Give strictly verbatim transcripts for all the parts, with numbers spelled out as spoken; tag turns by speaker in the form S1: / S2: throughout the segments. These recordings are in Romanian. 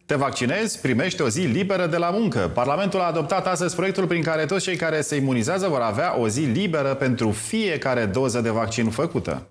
S1: Te vaccinezi, primești o zi liberă de la muncă. Parlamentul a adoptat astăzi proiectul prin care toți cei care se imunizează vor avea o zi liberă pentru fiecare doză de vaccin făcută.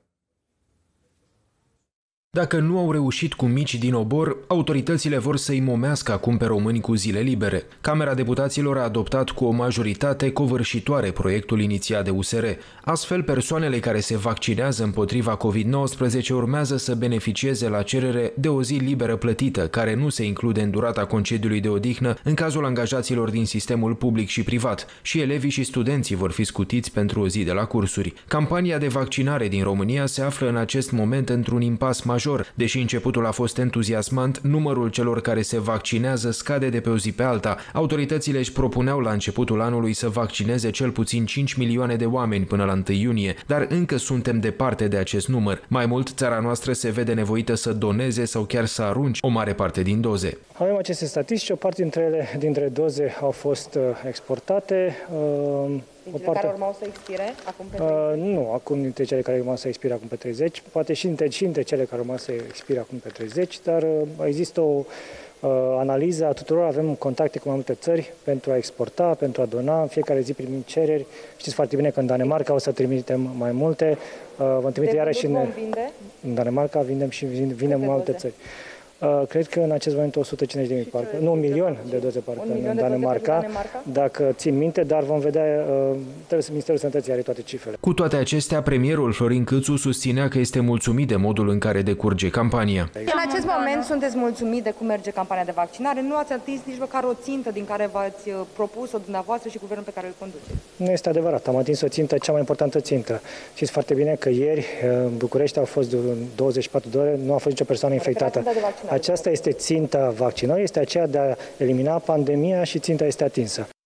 S2: Dacă nu au reușit cu mici din obor, autoritățile vor să-i momească acum pe români cu zile libere. Camera Deputaților a adoptat cu o majoritate covârșitoare proiectul inițiat de U S R. Astfel, persoanele care se vaccinează împotriva COVID nouăsprezece urmează să beneficieze la cerere de o zi liberă plătită, care nu se include în durata concediului de odihnă în cazul angajaților din sistemul public și privat. Și elevii și studenții vor fi scutiți pentru o zi de la cursuri. Campania de vaccinare din România se află în acest moment într-un impas major. Deși începutul a fost entuziasmant, numărul celor care se vaccinează scade de pe o zi pe alta. Autoritățile își propuneau la începutul anului să vaccineze cel puțin cinci milioane de oameni până la întâi iunie, dar încă suntem departe de acest număr. Mai mult, țara noastră se vede nevoită să doneze sau chiar să arunce o mare parte din doze.
S3: Avem aceste statistici, o parte dintre ele, dintre doze au fost exportate.
S4: Dintre parte... care urmau să expire acum pe
S3: treizeci? Uh, nu, acum dintre cele care urmau să expire acum pe treizeci, poate și dintre, și dintre cele care urmau să expire acum pe treizeci, dar uh, există o uh, analiză a tuturor, avem contacte cu mai multe țări pentru a exporta, pentru a dona, în fiecare zi primim cereri. Știți foarte bine că în Danemarca o să trimitem mai multe, uh, vom trimite iarăși în, în Danemarca, vindem și vindem în alte țări. Uh, cred că în acest moment o sută cincizeci de mii, parcă, nu, un milion de doze parcă în Danemarca, Danemarca, dacă țin minte, dar vom vedea, uh, trebuie să Ministerul Sănătății are toate cifrele.
S2: Cu toate acestea, premierul Florin Cîțu susținea că este mulțumit de modul în care decurge campania.
S4: În acest moment sunteți mulțumit de cum merge campania de vaccinare? Nu ați atins nici măcar o țintă din care v-ați propus-o dumneavoastră și guvernul pe care îl conduceți?
S3: Nu este adevărat, am atins o țintă, cea mai importantă țintă. Știți foarte bine că ieri în București au fost douăzeci și patru de ore, nu a fost nicio persoană infectată. Aceasta este ținta vaccinării, este aceea de a elimina pandemia și ținta este atinsă.